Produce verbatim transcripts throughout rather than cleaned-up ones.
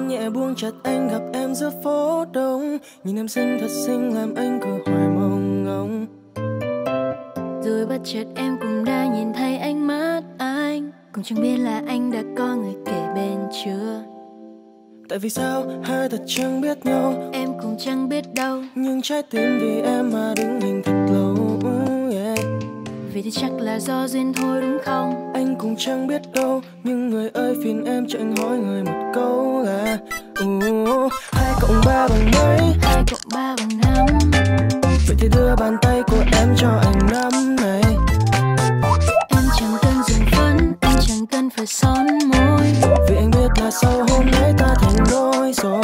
nhẹ buông chặt anh gặp em giữa phố đông. Nhìn em xinh thật xinh làm anh cứ hoài mong ngóng. Rồi bất chợt em cũng đã nhìn thấy ánh mắt anh, cũng chẳng biết là anh đã có người kể bên chưa. Tại vì sao hai thật chẳng biết nhau, em cũng chẳng biết đâu, nhưng trái tim vì em mà đứng hình thật lâu. Yeah. Vì thì chắc là do duyên thôi đúng không? Anh cũng chẳng biết đâu, nhưng người ơi phiền em cho anh hỏi người một câu là uh, hai cộng ba bằng mấy? Hai cộng ba bằng năm. Vậy thì đưa bàn tay của em cho anh nắm này. Em chẳng cần dùng phấn, anh chẳng cần phải son môi, vì anh biết là sau hôm nay ta thành đôi rồi.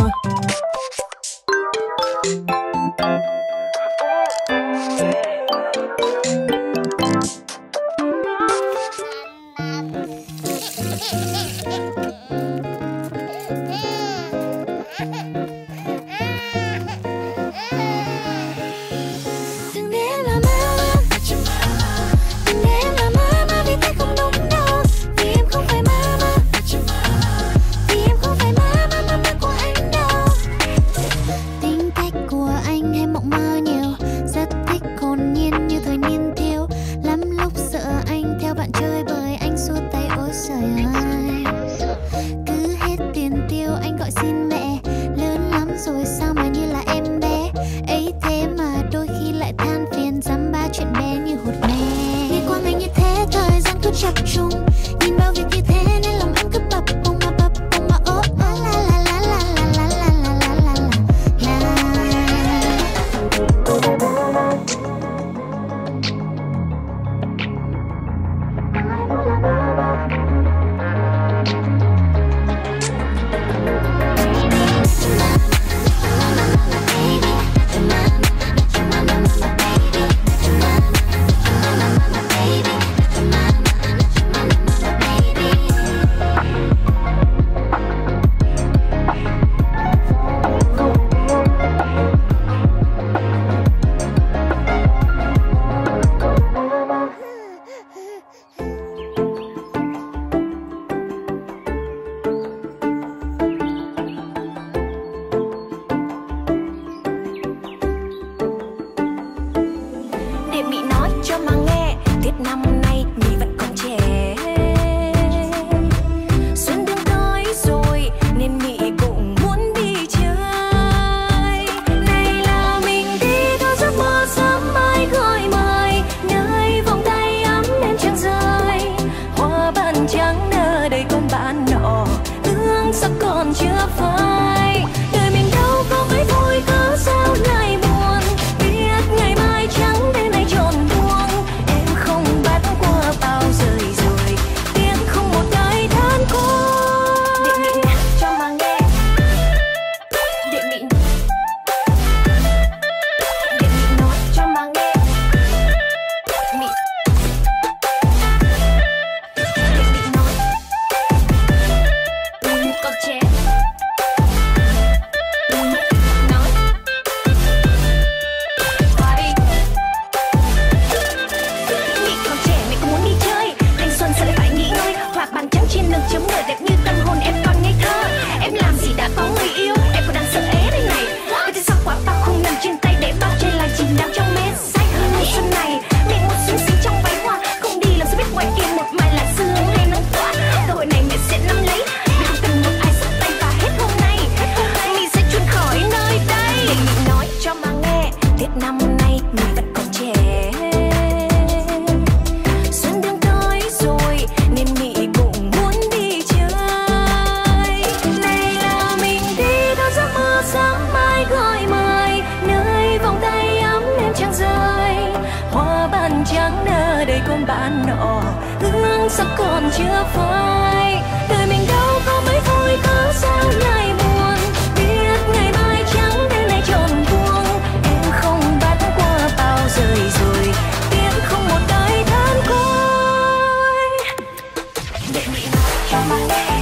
bạn nọ hương sắc còn chưa phai. Đời mình đâu có mấy vui cớ sao lại buồn, biết ngày mai trắng đêm nay tròn buông. Em không bắt qua bao rời rồi tiếc không một đời than côi để bị cho mà nghe.